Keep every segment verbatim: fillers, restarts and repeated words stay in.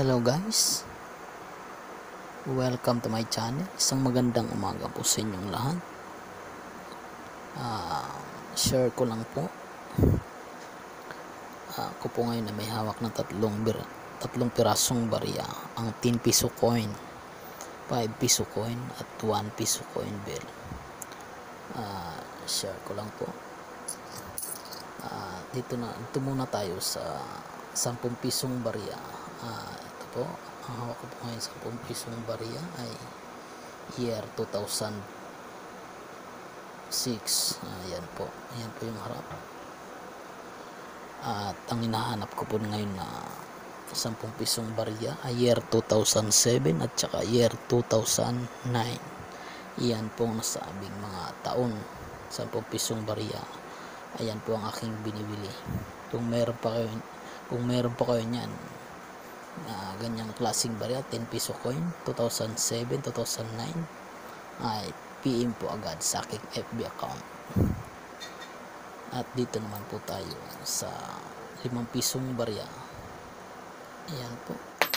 Hello guys, welcome to my channel. Isang magandang umaga po sa inyong lahat. uh, Share ko lang po, uh, ako po ngayon na may hawak ng tatlong, bir tatlong pirasong barya. Ang ten piso coin, five piso coin at one piso coin bill. uh, Share ko lang po. uh, Dito na, dito muna tayo sa sampung pisong barya. Uh, ito po, ang hawak ko po ngayon sa sampung pisong barya ay year two thousand six. Ayan po, ayan po yung harap. At ang hinahanap ko po ngayon na sampung pisong barya ay year two thousand seven at saka year two thousand nine. Iyan po ang nasabing mga taon. Sampung pisong barya, ayan po ang aking binibili. Kung meron pa kayo, kung meron pa kayo niyan, Uh, ganyang klaseng barya, ten piso coin, two thousand seven, two thousand nine, ay P M po agad sa aking F B account. At dito naman po tayo sa limang pisong barya. Ayan po,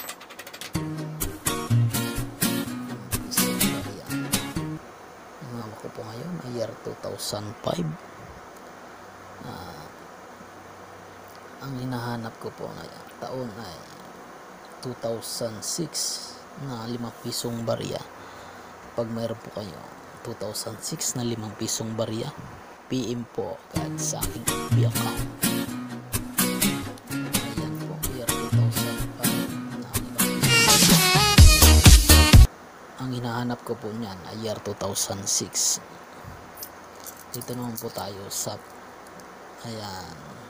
pisong barya. Ang hawak ko po ngayon ay year two thousand five. uh, ang hinahanap ko po na taon ay two thousand six na limang pisong barya. Pag mayroon po kayo two thousand six na limang pisong barya, P M po agad sa aking F B account. Ayan po, year two thousand five na limang pisong barya. Ang hinahanap ko po niyan ay year two thousand six. Dito naman po tayo sa, ayan,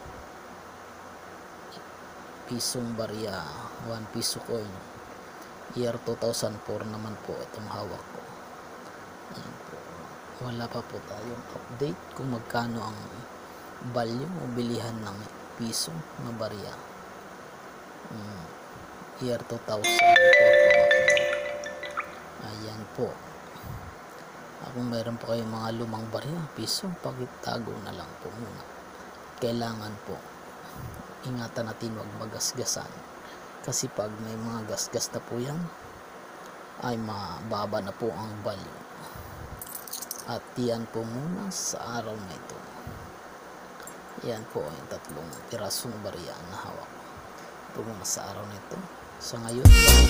pisong barya, one piso coin, year two thousand four naman po itong hawak ko. Ayan po, wala pa po tayong update kung magkano ang value o bilihan ng piso na barya. hmm, year two thousand four po. Ayan po, kung mayroon po kayong mga lumang barya, piso, pagitago na lang po muna. Kailangan po ingatan natin, wag magasgasan, kasi pag may mga gasgas na po yan ay mababa na po ang value. At yan po muna sa araw na ito. Yan po yung tatlong pirasong barya na hawak ito muna sa araw na ito. So ngayon,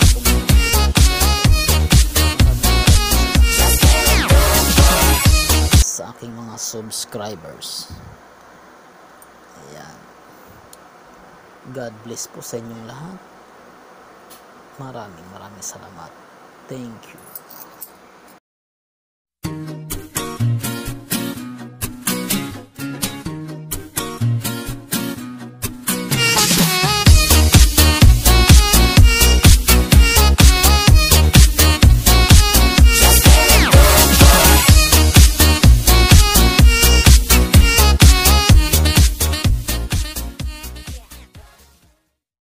sa aking mga subscribers, ayan, God bless po sa inyong lahat. Maraming maraming salamat. Thank you.